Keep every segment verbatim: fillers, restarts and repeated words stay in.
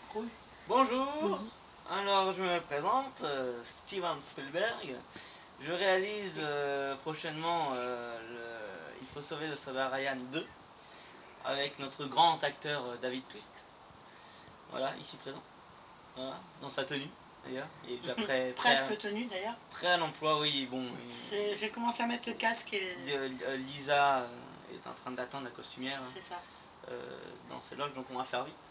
Cool. Bonjour, alors je me présente, euh, Steven Spielberg. Je réalise euh, prochainement euh, le Il faut sauver le soldat Ryan deux avec notre grand acteur euh, David Twist. Voilà, ici présent. Voilà, dans sa tenue d'ailleurs. Il est déjà prêt, prêt Presque à, tenue d'ailleurs. prêt à l'emploi, oui. Bon, il... J'ai commencé à mettre le casque et... Euh, Lisa euh, est en train d'attendre la costumière. C'est ça. Euh, dans ses loges, donc on va faire vite.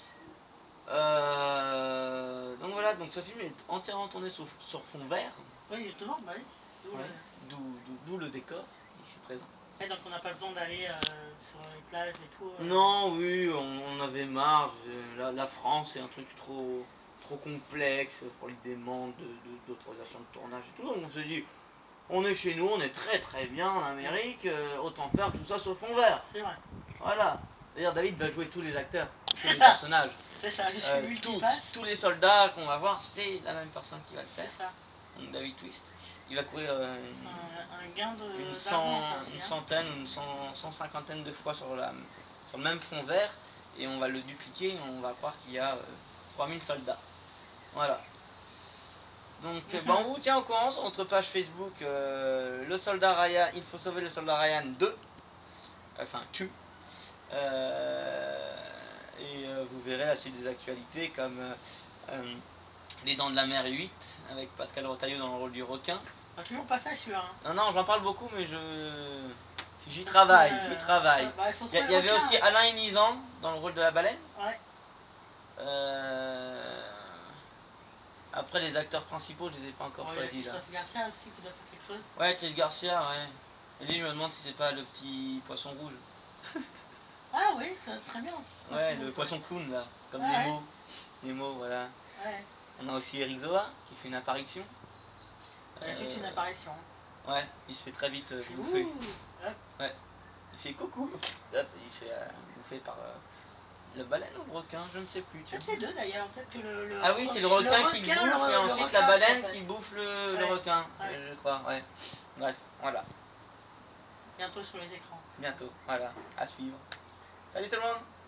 Euh, donc voilà, donc ce film est entièrement tourné sur, sur fond vert. Oui, justement, bah oui. D'où ouais, le... le décor, ici présent. Et donc on n'a pas besoin d'aller euh, sur les plages et tout. Euh... Non, oui, on, on avait marre. La, la France est un truc trop, trop complexe pour les demandes d'autorisation de, de, de tournage et tout. Donc on s'est dit, on est chez nous, on est très très bien en Amérique, euh, autant faire tout ça sur fond vert. C'est vrai. Voilà. D'ailleurs, David va jouer tous les acteurs, tous les personnages. C'est ça, je suis euh, lui tout, qui passe. Tous les soldats qu'on va voir, c'est la même personne qui va le faire. C'est ça. Donc David Twist. Il va courir euh, une, un, un gain de, une, cent, aussi, une hein. centaine, une cent, cent cinquantaine de fois sur, la, sur le même fond vert. Et on va le dupliquer et on va croire qu'il y a euh, trois mille soldats. Voilà. Donc, mm-hmm. bah, on vous tient au courant sur notre page Facebook, euh, le soldat Ryan, il faut sauver le soldat Ryan deux. Enfin, tu. Euh, et euh, vous verrez la suite des actualités comme euh, euh, Les Dents de la Mer huit avec Pascal Retailleau dans le rôle du requin. Ah, toujours pas fait celui-là. Hein. Non, non, j'en parle beaucoup, mais je j'y travaille, euh, j'y travaille. Euh, bah, il y, y, y avait aussi hein. Alain Inizan dans le rôle de la baleine. Ouais. Euh... Après, les acteurs principaux, je les ai pas encore ouais, choisis. Là. Chris Garcia aussi qui doit faire quelque chose. Ouais, Chris Garcia, ouais. Et lui, je me demande si c'est pas le petit poisson rouge. Ah oui, ça très bien. Ouais, le poisson clown là, comme ah, Nemo. Ouais. Nemo, voilà. Ouais. On a aussi Eric Zoa qui fait une apparition. Euh, juste une apparition. Ouais, il se fait très vite euh, bouffer. Ouais. Il fait coucou. Hop, il se fait euh, bouffer par euh, le baleine ou le requin, je ne sais plus. Peut-être les deux d'ailleurs, peut-être que le, le... Ah oui, c'est le requin le qui requin, bouffe le, et ensuite requin, la baleine en fait. qui bouffe le, ouais. le requin, ouais. je crois, ouais. Bref, voilà. Bientôt sur les écrans. Bientôt, voilà, à suivre. Salut tout le monde!